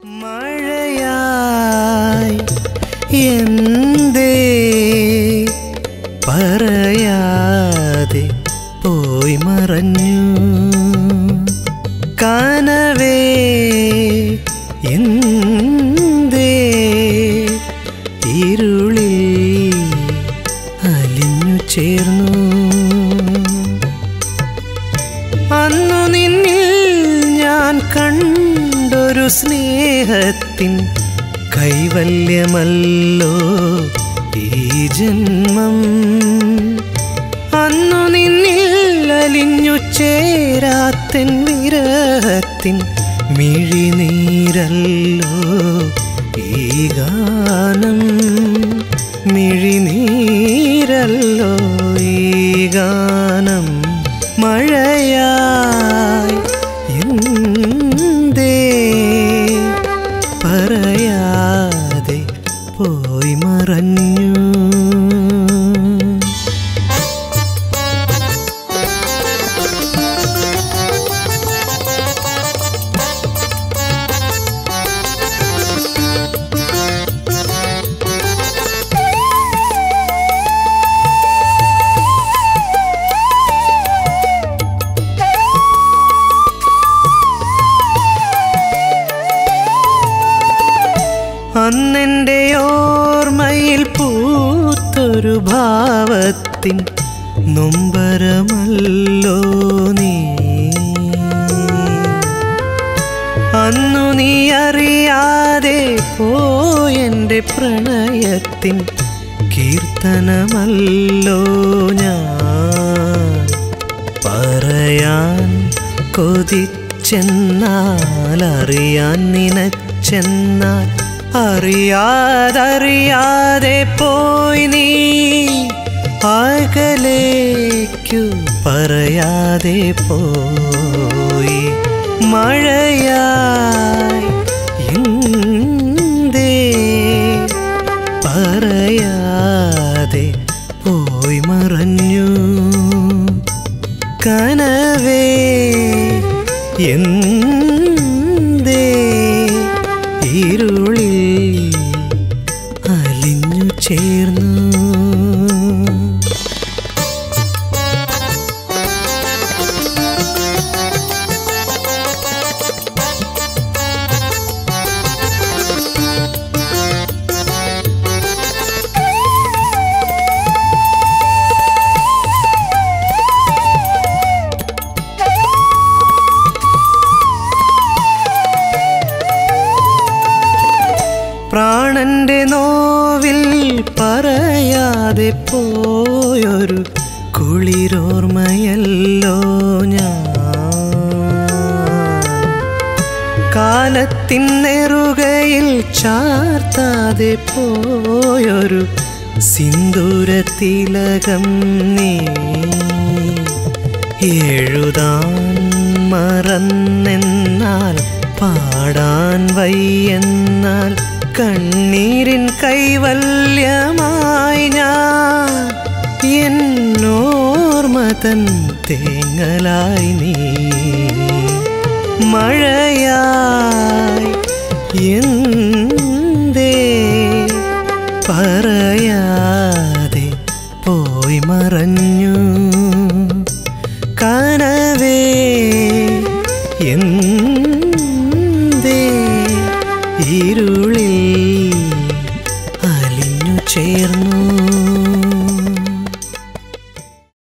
മഴയായി എന്തേ പറയാതെ പോയി മറഞ്ഞു കനവേ എന്തേ ഇരുളിൽ അലിഞ്ഞു ചേർന്നു അന്നു നിന്നിൽ ഞാൻ കണ്ടൊരു സ്നേഹത്തിൻ കൈവല്യമല്ലോ ഈ ജന്മം അന്നു നിന്നിൽ അലിഞ്ഞു ചേരാത്തിൻ വിരഹത്തിൻ മിഴിനീരല്ലോ ഈ ഗാനം മിഴിനീരല്ലോ ഈ ഗാനം മഴയായി എന്തേ പറയാതെ പോയി മറഞ്ഞു അന്നെൻ്റെ ഓർമ്മയിൽ പൂത്തൊരു ഭാവത്തിൻ നൊമ്പരമല്ലോ നീ അന്നു നീ അറിയാതെ പോയെൻ്റെ പ്രണയത്തിൻ കീർത്തനമല്ലോ ഞാൻ പറയാൻ കൊതിച്ചെന്നാൽ അറിയാൻ നിനച്ചെന്നാൽ അറിയാതറിയാതെ പോയി നീ അകലേക്കു പറയാതെ പോയി മഴയായി എന്തേ പറയാതെ പോയി മറഞ്ഞു കനവേ എന്തേ ഇരുളിൽ അലിഞ്ഞു ചേർന്നു പ്രാണന്റെ നോവിൽ പറയാതെ പോയൊരു കുളിരോർമ്മയല്ലോ ഞാൻ കാലത്തിൻ നെറുകയിൽ ചാർത്താതെ പോയൊരു സിന്ദൂരത്തിലകം നീ എഴുതാൻ മറന്നെന്നാൽ പാടാൻ വയ്യെന്നാൽ കണ്ണീരിൻ കൈവല്യമായി ഞാൻ എന്നോർമതൻ തേങ്ങലായി നീ മഴയായി എന്തേ പറയാതെ പോയി മറഞ്ഞു കനവേ എന്തേ ഇരുളിൽ അലിഞ്ഞു ചേർന്നു